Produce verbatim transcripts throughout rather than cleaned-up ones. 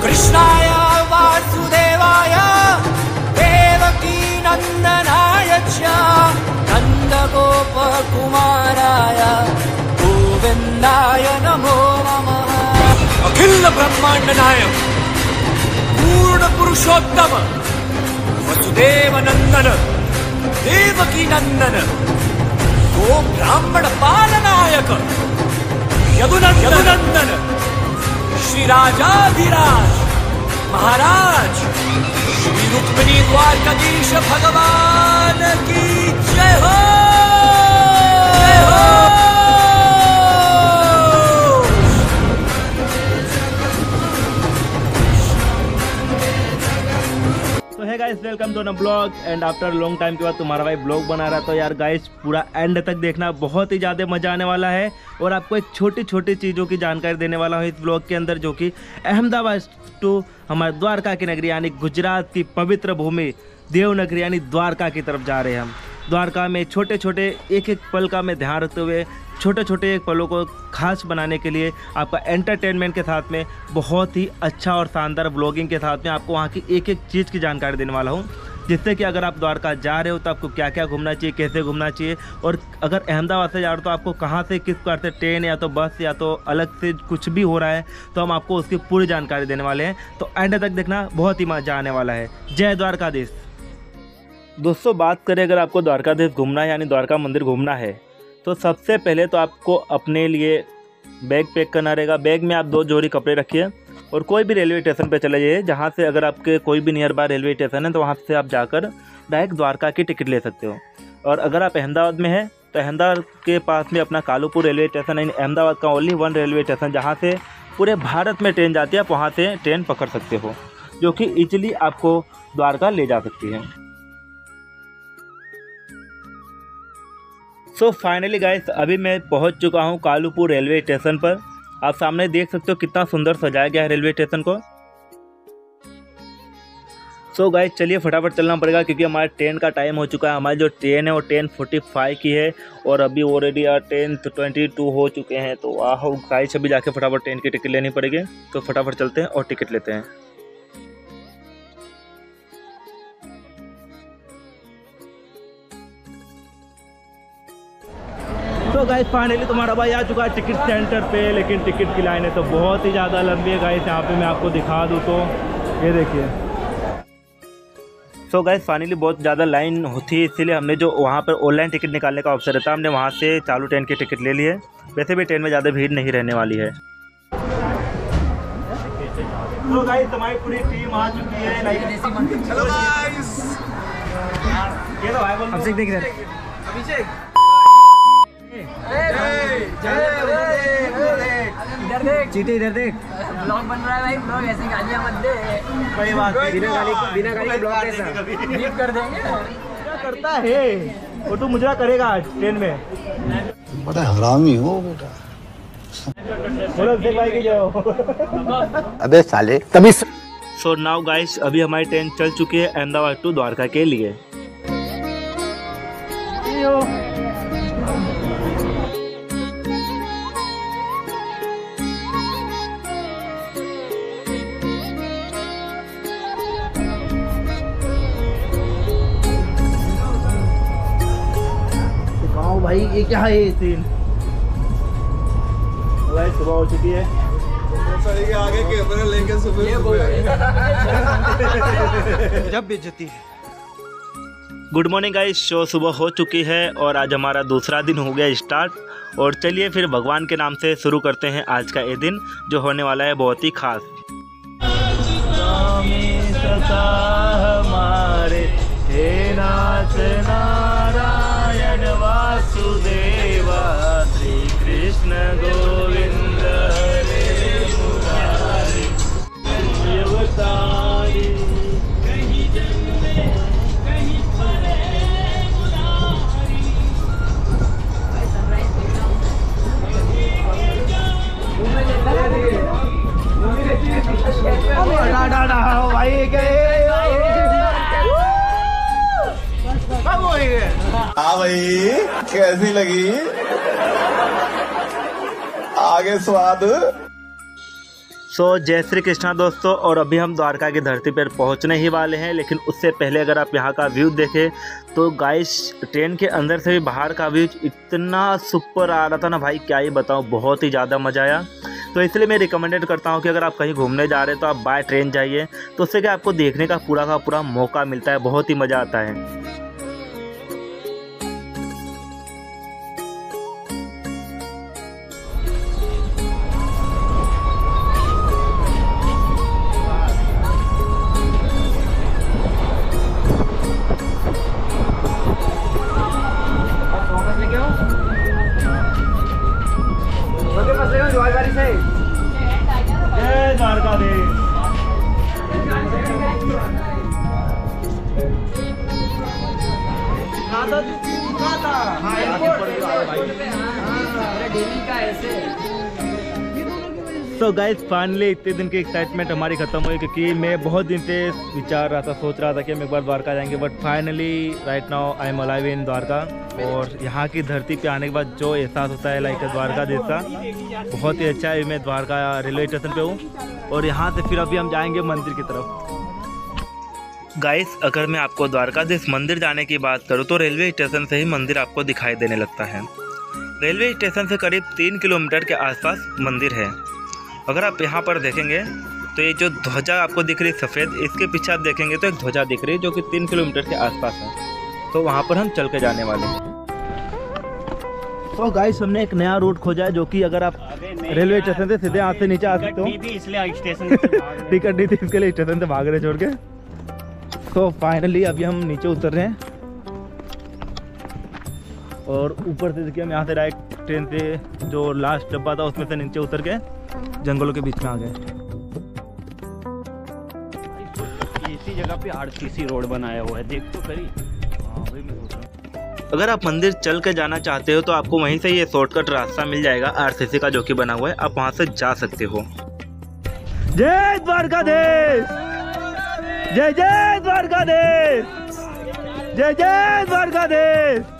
कृष्णाय वासुदेवाय देवकी नंदनाय च नंदगोपकुमाराय गोविंदाय नमो नमः। अखिल ब्रह्मांड नायक पूर्ण पुरुषोत्तम वसुदेव नंदन देवकी नंदन गो ब्राह्मण पालनायक यदुनंदन श्री राजाधिराज महाराज श्री रुक्मिणी द्वारकाधीश भगवान की जय हो, जय हो। तो है guys, welcome to a blog and after long time के बाद तुम्हारा भाई ब्लॉग बना रहा। तो यार गाइस, पूरा एंड तक देखना, बहुत ही ज़्यादा मज़ा आने वाला है और आपको एक छोटी छोटी चीज़ों की जानकारी देने वाला हूँ इस ब्लॉग के अंदर, जो कि अहमदाबाद टू हमारे द्वारका की नगरी यानी गुजरात की पवित्र भूमि देवनगरी यानी द्वारका की तरफ जा रहे हैं हम। द्वारका में छोटे छोटे एक एक पल का मैं ध्यान रखते हुए छोटे छोटे एक पलों को खास बनाने के लिए आपका एंटरटेनमेंट के साथ में बहुत ही अच्छा और शानदार व्लॉगिंग के साथ में आपको वहाँ की एक एक चीज़ की जानकारी देने वाला हूँ, जिससे कि अगर आप द्वारका जा रहे हो तो आपको क्या क्या घूमना चाहिए, कैसे घूमना चाहिए, और अगर अहमदाबाद से जा रहे हो तो आपको कहाँ से किस प्रकार से ट्रेन या तो बस या तो अलग से कुछ भी हो रहा है तो हम आपको उसकी पूरी जानकारी देने वाले हैं। तो एंड तक देखना, बहुत ही मजा आने वाला है। जय द्वारकाधीश। दोस्तों, बात करें अगर आपको द्वारकाधीश घूमना है यानी द्वारका मंदिर घूमना है तो सबसे पहले तो आपको अपने लिए बैग पैक करना रहेगा। बैग में आप दो जोड़ी कपड़े रखिए और कोई भी रेलवे स्टेशन पे चले जाइए, जहाँ से अगर आपके कोई भी नियर बाय रेलवे स्टेशन है तो वहाँ से आप जाकर डायरेक्ट द्वारका की टिकट ले सकते हो। और अगर आप अहमदाबाद में हैं तो अहमदाबाद के पास में अपना कालूपुर रेलवे स्टेशन है, अहमदाबाद का ओनली वन रेलवे स्टेशन जहाँ से पूरे भारत में ट्रेन जाती है, आप वहाँ से ट्रेन पकड़ सकते हो, जो कि ईजिली आपको द्वारका ले जा सकती है। सो फाइनली गाइस, अभी मैं पहुंच चुका हूं कालूपुर रेलवे स्टेशन पर। आप सामने देख सकते हो कितना सुंदर सजाया गया है रेलवे स्टेशन को। सो गाइस, चलिए फटाफट चलना पड़ेगा क्योंकि हमारे ट्रेन का टाइम हो चुका है। हमारी जो ट्रेन है वो टेन फोर्टी फाइव की है और अभी ऑलरेडी टेन ट्वेंटी टू हो चुके हैं। तो वाह गाइस, अभी जाके फटाफट ट्रेन की टिकट लेनी पड़ेगी। तो फटाफट चलते हैं और टिकट लेते हैं। तो गाइस, फाइनली तुम्हारा भाई आ चुका है टिकट सेंटर पे, लेकिन टिकट की लाइन है तो बहुत ही ज़्यादा लंबी है गाइस। यहाँ पे मैं आपको दिखा दूँ तो ये देखिए। सो गाइस, फाइनली बहुत ज़्यादा लाइन होती है, इसीलिए हमने जो वहाँ पर ऑनलाइन टिकट निकालने का ऑप्शन रहता है, हमने वहाँ से चालू ट्रेन की टिकट ले ली है। वैसे भी ट्रेन में ज़्यादा भीड़ नहीं रहने वाली है। तो गाइस, हमारी पूरी टीम आ चुकी है। हेलो गाइस, ये तो भाई बोल अभिषेक देख रहे हैं। अभिषेक इधर देख, चीटी इधर देख, ब्लॉग बन रहा है भाई। ब्लॉग ऐसी गालियां मत दे। कोई बात नहीं, बिना गाली बिना गाली के ब्लॉग कैसा बीप कर देंगे। क्या करता है वो, तू मुजरा करेगा आज ट्रेन में। बड़ा हरामी हो बेटा। बोलो अभिषेक भाई की जाओ। अबे साले तभी। सो नाउ गाइस, अभी हमारी ट्रेन चल चुकी है अहमदाबाद टू द्वारका के लिए। भाई ये क्या है, ये सीन भाई सुबह हो चुकी है। आगे कैमरा लेके सुबह जब बेइज्जती है। गुड मॉर्निंग गाइस, शो सुबह हो चुकी है और आज हमारा दूसरा दिन हो गया स्टार्ट। और चलिए फिर भगवान के नाम से शुरू करते हैं आज का ये दिन, जो होने वाला है बहुत ही खास। हमारे हे नाथ नारायण वासुदेवा श्री कृष्ण गोविंद हरे मुरारी अवतारी। कहीं जन्मे कहीं परे मुरारी। भाई हाँ भाई, कैसी लगी आगे स्वाद? सो so, जय श्री कृष्णा दोस्तों। और अभी हम द्वारका की धरती पर पहुंचने ही वाले हैं, लेकिन उससे पहले अगर आप यहां का व्यू देखें तो गाइस ट्रेन के अंदर से भी बाहर का व्यू इतना सुपर आ रहा था ना भाई, क्या ही बताऊं, बहुत ही ज़्यादा मज़ा आया। तो इसलिए मैं रिकमेंडेड करता हूं कि अगर आप कहीं घूमने जा रहे हैं तो आप बाय ट्रेन जाइए, तो उससे क्या आपको देखने का पूरा का पूरा मौका मिलता है, बहुत ही मज़ा आता है। जय द्वारकाधीश। तो गाइस फाइनली इतने दिन की एक्साइटमेंट हमारी ख़त्म हुई, क्योंकि मैं बहुत दिन से विचार रहा था, सोच रहा था कि हम एक बार द्वारका जाएंगे, but finally right now I am alive in Dwarka. और यहाँ की धरती पे आने के बाद जो एहसास होता है लाइक द्वारका जैसा, बहुत ही अच्छा है। मैं द्वारका रेलवे स्टेशन पे हूँ और यहाँ से फिर अभी हम जाएंगे मंदिर की तरफ। गाइस अगर मैं आपको द्वारकाधीश मंदिर जाने की बात करूँ तो रेलवे स्टेशन से ही मंदिर आपको दिखाई देने लगता है। रेलवे स्टेशन से करीब तीन किलोमीटर के आसपास मंदिर है। अगर आप यहाँ पर देखेंगे तो ये जो ध्वजा आपको दिख रही है सफ़ेद, इसके पीछे आप देखेंगे तो एक ध्वजा दिख रही है जो कि तीन किलोमीटर के आसपास है। तो वहाँ पर हम चल के जाने वाले हैं। तो गाइस हमने एक नया रूट खोजा है, जो कि अगर आप रेलवे स्टेशन से सीधे हाथ से नीचे आ सकते हो। इसलिए स्टेशन टिकट नहीं थी, इसके लिए स्टेशन से भाग रहे छोड़ के। तो फाइनली अभी हम नीचे उतर रहे हैं और ऊपर से देखिए हम यहाँ से डायरेक्ट ट्रेन से जो लास्ट डब्बा था उसमें से नीचे उतर के जंगलों के बीच में आ गए। इसी जगह पे आरसीसी रोड बनाया हुआ है, देख तो करी। अगर आप मंदिर चल के जाना चाहते हो तो आपको वहीं से ये शॉर्टकट रास्ता मिल जाएगा आरसीसी का, जो कि बना हुआ है, आप वहां से जा सकते हो। जय द्वारकाधीश, जय जय द्वारकाधीश, जय जय द्वारकाधीश।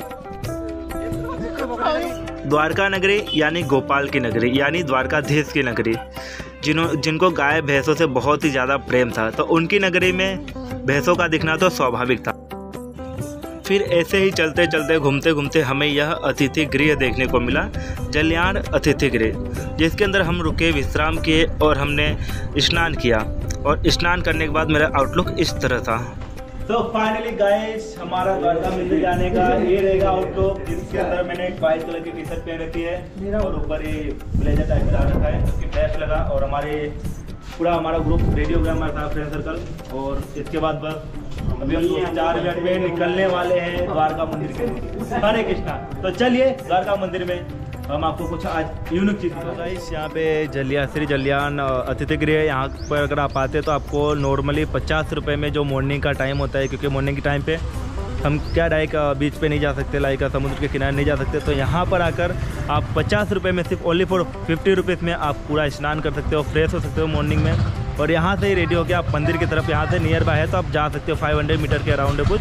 द्वारका नगरी यानी गोपाल की नगरी, यानी द्वारकाधीश की नगरी, जिन्हों जिनको गाय भैंसों से बहुत ही ज़्यादा प्रेम था, तो उनकी नगरी में भैंसों का दिखना तो स्वाभाविक था। फिर ऐसे ही चलते चलते घूमते घूमते हमें यह अतिथि गृह देखने को मिला, जल्याण अतिथि गृह, जिसके अंदर हम रुके, विश्राम किए और हमने स्नान किया। और स्नान करने के बाद मेरा आउटलुक इस तरह था। तो फाइनली गाइस हमारा द्वारका मंदिर जाने का ये रहेगा आउटलुक, जिसके अंदर मैंने एक वाइट कलर की टी शर्ट पहन रखी है और ऊपर ये ब्लेजर टाइप में डाल रखा है, उसकी ड्रेस लगा। और हमारे पूरा हमारा ग्रुप रेडियोग्रामर था, फ्रेंड सर्कल। और इसके बाद बस अभी हम चार मिनट में निकलने वाले हैं द्वारका मंदिर के लिए। हरे कृष्णा। तो चलिए द्वारका मंदिर में हम आपको कुछ आज यूनिक चीज़ बताएं। गाइस यहाँ पे जलिया श्री जल्याण अतिथि गृह, यहाँ पर अगर आप आते हैं तो आपको नॉर्मली पचास रुपये में जो मॉर्निंग का टाइम होता है, क्योंकि मॉर्निंग के टाइम पे हम क्या डायरेक्ट बीच पे नहीं जा सकते, लाइक समुद्र के किनारे नहीं जा सकते, तो यहाँ पर आकर आप पचास रुपये में सिर्फ ओनली फॉर फिफ्टी रुपीज़ में आप पूरा स्नान कर सकते हो, फ्रेश हो सकते हो मॉर्निंग में। और यहाँ से ही रेडी होकर आप मंदिर की तरफ, यहाँ से नियर बाय है तो आप जा सकते हो, फाइव हंड्रेड मीटर के अराउंड है कुछ।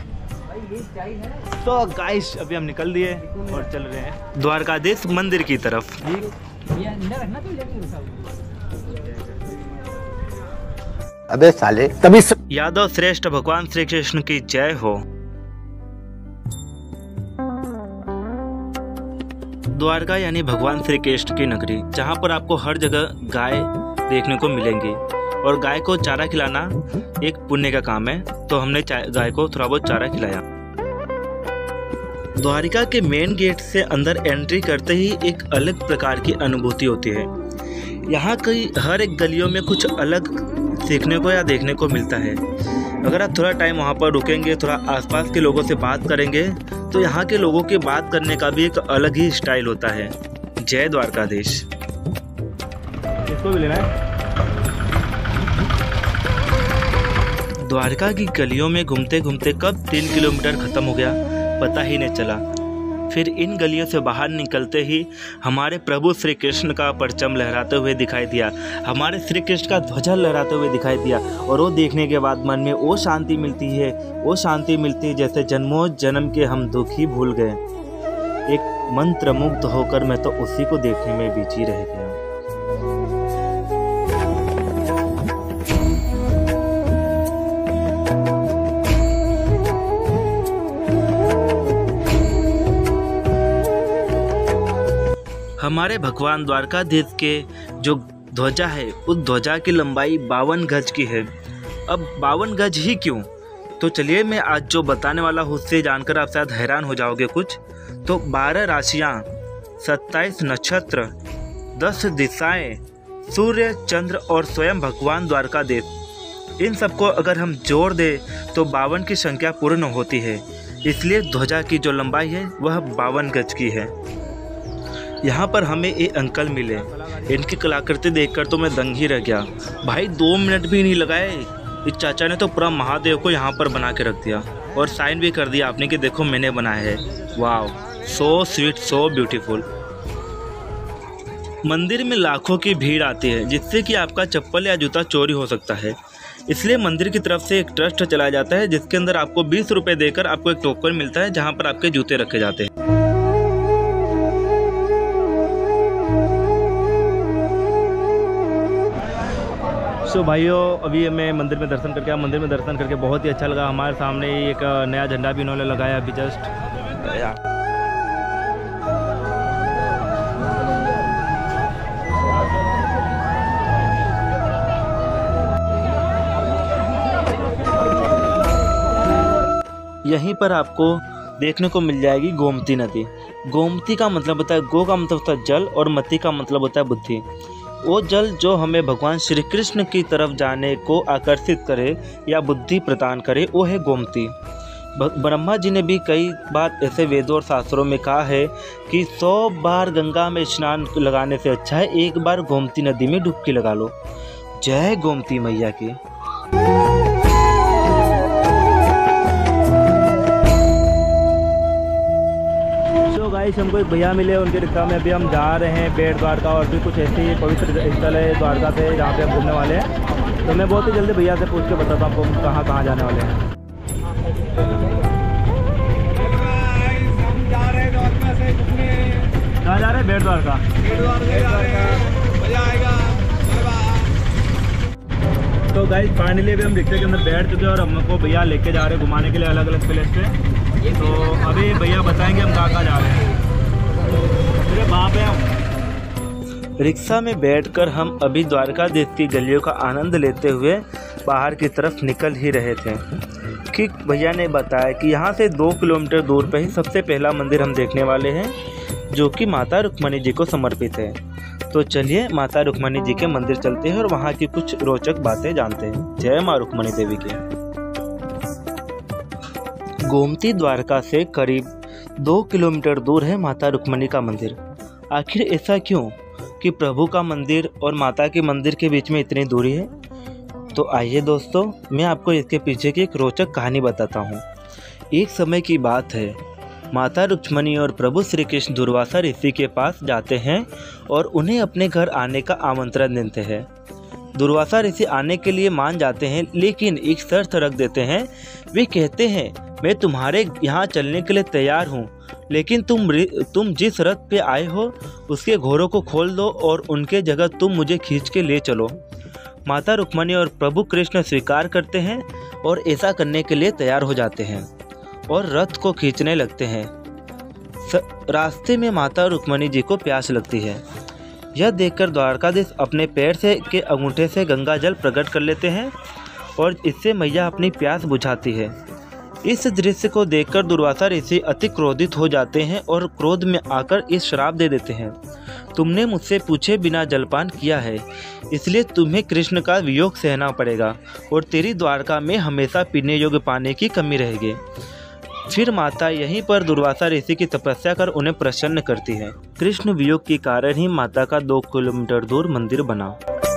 तो गाइस अभी हम निकल दिए और चल रहे हैं द्वारकाधीश मंदिर की तरफ। अबे साले तभी स... यादव श्रेष्ठ भगवान श्री कृष्ण की जय हो। द्वारका यानी भगवान श्री कृष्ण की नगरी, जहाँ पर आपको हर जगह गाय देखने को मिलेंगी। और गाय को चारा खिलाना एक पुण्य का काम है, तो हमने गाय को थोड़ा बहुत चारा खिलाया। द्वारिका के मेन गेट से अंदर एंट्री करते ही एक अलग प्रकार की अनुभूति होती है। यहाँ कई हर एक गलियों में कुछ अलग सीखने को या देखने को मिलता है। अगर आप थोड़ा टाइम वहाँ पर रुकेंगे, थोड़ा आसपास के लोगों से बात करेंगे, तो यहाँ के लोगों के बात करने का भी एक अलग ही स्टाइल होता है। जय द्वारकाधीश। इसको भी लेना है। द्वारका की गलियों में घूमते घूमते कब तीन किलोमीटर खत्म हो गया पता ही नहीं चला। फिर इन गलियों से बाहर निकलते ही हमारे प्रभु श्री कृष्ण का परचम लहराते हुए दिखाई दिया, हमारे श्री कृष्ण का ध्वजा लहराते हुए दिखाई दिया। और वो देखने के बाद मन में वो शांति मिलती है, वो शांति मिलती है जैसे जन्मों जन्म के हम दुख ही भूल गए। एक मंत्र मुग्ध होकर मैं तो उसी को देखने में बिजी रह गया। हमारे भगवान द्वारकाधीश के जो ध्वजा है उस ध्वजा की लंबाई बावन गज की है। अब बावन गज ही क्यों? तो चलिए मैं आज जो बताने वाला हूँ उससे जानकर आप शायद हैरान हो जाओगे कुछ। तो बारह राशियाँ, सत्ताईस नक्षत्र, दस दिशाएं, सूर्य, चंद्र और स्वयं भगवान द्वारकाधीश, इन सबको अगर हम जोड़ दें तो बावन की संख्या पूर्ण होती है। इसलिए ध्वजा की जो लंबाई है वह बावन गज की है। यहाँ पर हमें ये अंकल मिले, इनकी कलाकृति देखकर तो मैं दंग ही रह गया। भाई दो मिनट भी नहीं लगाए, इस चाचा ने तो पूरा महादेव को यहाँ पर बना के रख दिया और साइन भी कर दिया आपने कि देखो मैंने बनाया है। वाह, सो स्वीट, सो ब्यूटीफुल। मंदिर में लाखों की भीड़ आती है जिससे कि आपका चप्पल या जूता चोरी हो सकता है। इसलिए मंदिर की तरफ से एक ट्रस्ट चलाया जाता है जिसके अंदर आपको बीस रुपये देकर आपको एक टोकन मिलता है जहाँ पर आपके जूते रखे जाते हैं। सो भाइयों, अभी मैं मंदिर में दर्शन करके आया। मंदिर में दर्शन करके बहुत ही अच्छा लगा। हमारे सामने एक नया झंडा भी इन्होंने लगाया अभी जस्ट। यहीं पर आपको देखने को मिल जाएगी गोमती नदी। गोमती का मतलब होता है, गो का मतलब होता है जल और मती का मतलब होता है बुद्धि। वो जल जो हमें भगवान श्री कृष्ण की तरफ जाने को आकर्षित करे या बुद्धि प्रदान करे, वो है गोमती। ब्रह्मा जी ने भी कई बार ऐसे वेदों और शास्त्रों में कहा है कि सौ बार गंगा में स्नान लगाने से अच्छा है एक बार गोमती नदी में डुबकी लगा लो। जय गोमती मैया की। गाइस, हमको एक भैया मिले, उनके रिक्शा में अभी हम जा रहे हैं बेट द्वारका और भी कुछ ऐसे ही पवित्र स्थल है द्वारका से जहाँ पे हम घूमने वाले हैं। तो मैं बहुत ही जल्दी भैया से पूछ के बताता हूँ आपको कहाँ कहाँ जाने वाले हैं। कहाँ जा रहे हैं? बेट द्वारका। तो गाइस फाइनली अभी हम रिक्शे के अंदर बैठ चुके हैं और हमको भैया लेके जा रहे हैं घुमाने के लिए अलग अलग प्लेस पे। तो अभी भैया बताएंगे हम कहाँ कहाँ जा रहे हैं। वहाँ पे हम रिक्शा में बैठकर हम अभी द्वारकाधीश की गलियों का आनंद लेते हुए बाहर की तरफ निकल ही रहे थे कि भैया ने बताया कि यहाँ से दो किलोमीटर दूर पे ही सबसे पहला मंदिर हम देखने वाले हैं जो कि माता रुक्मणी जी को समर्पित है। तो चलिए माता रुक्मणी जी के मंदिर चलते हैं और वहाँ की कुछ रोचक बातें जानते हैं। जय माँ रुक्मणी देवी की। गोमती द्वारका से करीब दो किलोमीटर दूर है माता रुक्मणी का मंदिर। आखिर ऐसा क्यों कि प्रभु का मंदिर और माता के मंदिर के बीच में इतनी दूरी है? तो आइए दोस्तों, मैं आपको इसके पीछे की एक रोचक कहानी बताता हूँ। एक समय की बात है, माता रुक्मणी और प्रभु श्री कृष्ण दुर्वासा ऋषि के पास जाते हैं और उन्हें अपने घर आने का आमंत्रण देते हैं। दुर्वासा ऋषि आने के लिए मान जाते हैं लेकिन एक शर्त रख देते हैं। वे कहते हैं, मैं तुम्हारे यहाँ चलने के लिए तैयार हूँ, लेकिन तुम तुम जिस रथ पे आए हो उसके घोड़ों को खोल दो और उनके जगह तुम मुझे खींच के ले चलो। माता रुक्मणी और प्रभु कृष्ण स्वीकार करते हैं और ऐसा करने के लिए तैयार हो जाते हैं और रथ को खींचने लगते हैं। रास्ते में माता रुक्मणी जी को प्यास लगती है। यह देखकर द्वारकाधीश अपने पैर से के अंगूठे से गंगा जल प्रकट कर लेते हैं और इससे मैया अपनी प्यास बुझाती है। इस दृश्य को देखकर दुर्वासा ऋषि अति क्रोधित हो जाते हैं और क्रोध में आकर इस श्राप दे देते हैं, तुमने मुझसे पूछे बिना जलपान किया है, इसलिए तुम्हें कृष्ण का वियोग सहना पड़ेगा और तेरी द्वारका में हमेशा पीने योग्य पानी की कमी रहेगी। फिर माता यहीं पर दुर्वासा ऋषि की तपस्या कर उन्हें प्रसन्न करती है। कृष्ण वियोग के कारण ही माता का दो किलोमीटर दूर मंदिर बना।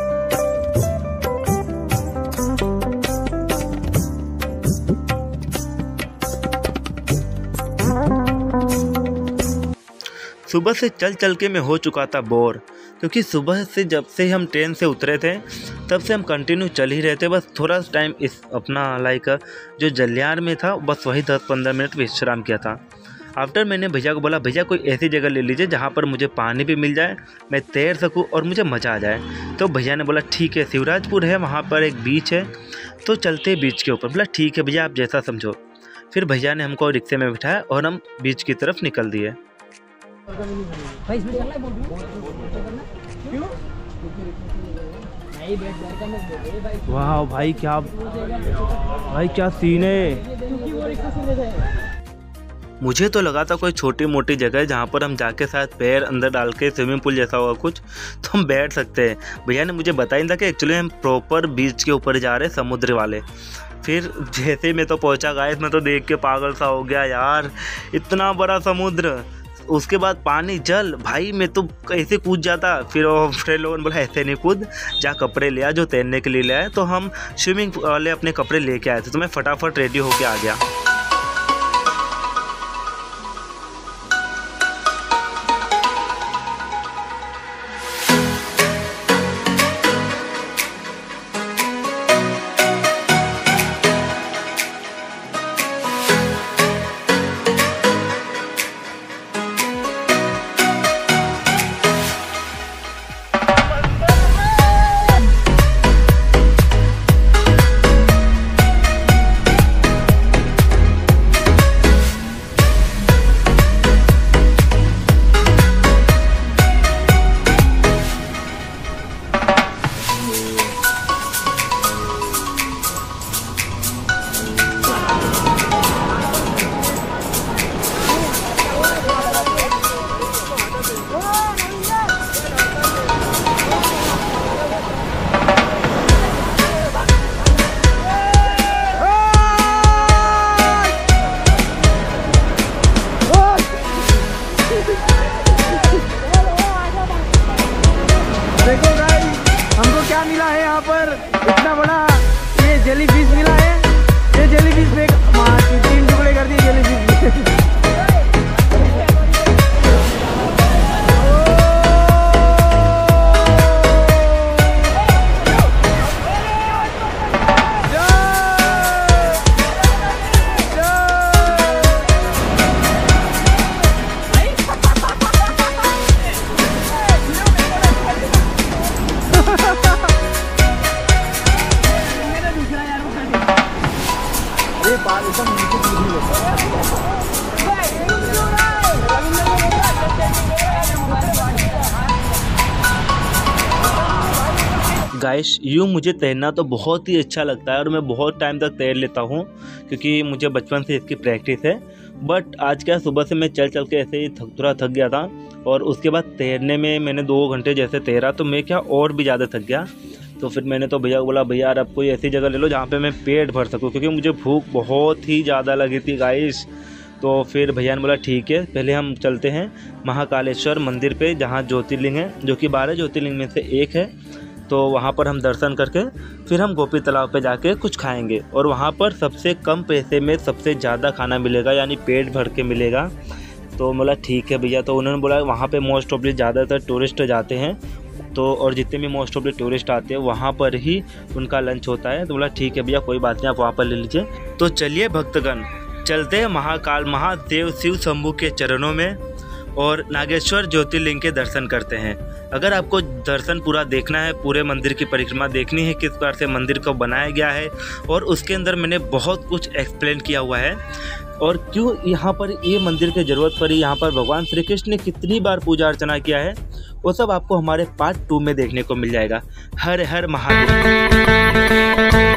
सुबह से चल चल के मैं हो चुका था बोर, क्योंकि सुबह से जब से हम ट्रेन से उतरे थे तब से हम कंटिन्यू चल ही रहे थे। बस थोड़ा टाइम इस अपना लाइक जो जलियार में था बस वही दस पंद्रह मिनट विश्राम किया था। आफ्टर मैंने भैया को बोला, भैया कोई ऐसी जगह ले लीजिए जहाँ पर मुझे पानी भी मिल जाए, मैं तैर सकूँ और मुझे मज़ा आ जाए। तो भैया ने बोला ठीक है, शिवराजपुर है, वहाँ पर एक बीच है तो चलते बीच के ऊपर। बोला ठीक है भैया, आप जैसा समझो। फिर भैया ने हमको रिक्शे में बिठाया और हम बीच की तरफ निकल दिए। भाई इसमें चलना है, बोल रही हूँ क्यों? नहीं बैठ बैठ करने दे भाई। वाह भाई क्या भाई क्या सीन है। क्योंकि वो रिक्शा से ले जाएगा। मुझे तो लगा था कोई छोटी मोटी जगह है जहाँ पर हम जाके शायद पैर अंदर डाल के स्विमिंग पूल जैसा होगा कुछ तो हम बैठ सकते हैं। भैया ने मुझे बताया था कि एक्चुअली हम प्रॉपर बीच के ऊपर जा रहे हैं, समुद्र वाले। फिर जैसे ही मैं तो पहुँचा गाइस, मैं तो देख के पागल सा हो गया यार, इतना बड़ा समुद्र, उसके बाद पानी जल, भाई मैं तो कैसे कूद जाता। फिर वो फ्रेंड लोगों ने बोला ऐसे नहीं कूद, जा कपड़े ले आ जो तैरने के लिए ले आए। तो हम स्विमिंग वाले अपने कपड़े लेके आए थे, तो मैं फटाफट रेडी होके आ गया। देखो गाइस, हमको क्या मिला है यहाँ पर, इतना बड़ा ये जेली फिश मिला है। ये जेली फिश में तीन टुकड़े कर दिए जेली फिश। गाइस यूँ मुझे तैरना तो बहुत ही अच्छा लगता है और मैं बहुत टाइम तक तैर लेता हूँ क्योंकि मुझे बचपन से इसकी प्रैक्टिस है। बट आज क्या सुबह से मैं चल चल के ऐसे ही थक थोड़ा थक गया था और उसके बाद तैरने में मैंने दो घंटे जैसे तैरा तो मैं क्या और भी ज़्यादा थक गया। तो फिर मैंने तो भैया को बोला भैया यार अब कोई ऐसी जगह ले लो जहाँ पे मैं पेट भर सकूँ, क्योंकि मुझे भूख बहुत ही ज़्यादा लगी थी गाइस। तो फिर भैया ने बोला ठीक है पहले हम चलते हैं महाकालेश्वर मंदिर पे, जहाँ ज्योतिर्लिंग है जो कि बारह ज्योतिर्लिंग में से एक है। तो वहाँ पर हम दर्शन करके फिर हम गोपी तालाब पे जाके कुछ खाएंगे और वहाँ पर सबसे कम पैसे में सबसे ज़्यादा खाना मिलेगा, यानी पेट भर के मिलेगा। तो बोला ठीक है भैया। तो उन्होंने बोला वहाँ पे मोस्ट ऑफली ज़्यादातर टूरिस्ट जाते हैं, तो और जितने भी मोस्ट ऑफली टूरिस्ट आते हैं वहाँ पर ही उनका लंच होता है। तो बोला ठीक है भैया कोई बात नहीं, आप वहाँ पर ले लीजिए। तो चलिए भक्तगण चलते हैं महाकाल महादेव शिव शंभू के चरणों में और नागेश्वर ज्योतिर्लिंग के दर्शन करते हैं। अगर आपको दर्शन पूरा देखना है, पूरे मंदिर की परिक्रमा देखनी है, किस प्रकार से मंदिर को बनाया गया है और उसके अंदर मैंने बहुत कुछ एक्सप्लेन किया हुआ है और क्यों यहाँ पर ये मंदिर की ज़रूरत पड़ी, यहाँ पर भगवान श्री कृष्ण ने कितनी बार पूजा अर्चना किया है, वो सब आपको हमारे पार्ट टू में देखने को मिल जाएगा। हर हर महादेव।